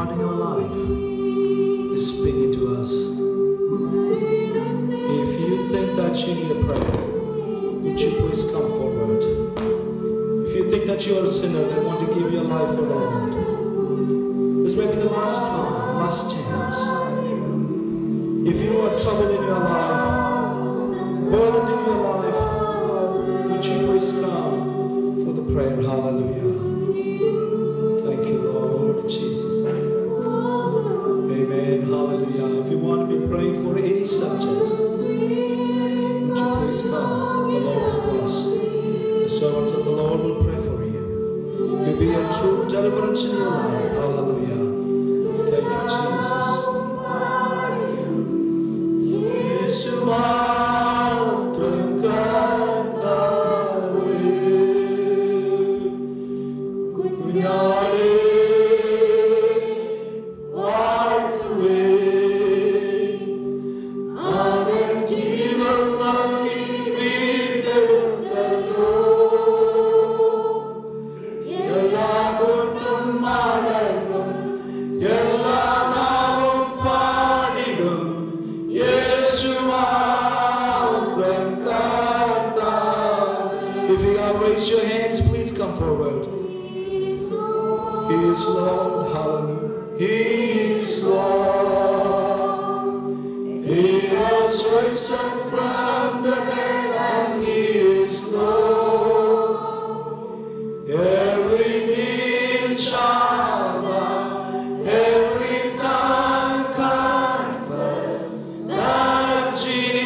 God in your life is speaking to us. If you think that you need a prayer, would you please come forward? If you think that you are a sinner that want to give your life for the Lord, this may be the last time, last chance. If you are troubled in your life, burdened in your life, would you please come for the prayer? Hallelujah. Thank you, Lord Jesus. Amen. Hallelujah. If you want to be prayed for any subject, would you please come? The Lord will bless. The servants of the Lord will pray for you. You'll be a true deliverance in your life. Hallelujah. Thank you, Jesus. Raise your hands, please come forward. He is Lord, hallelujah. He is Lord. He has risen from the dead and He is Lord. Every knee shall bow, every tongue confess that Jesus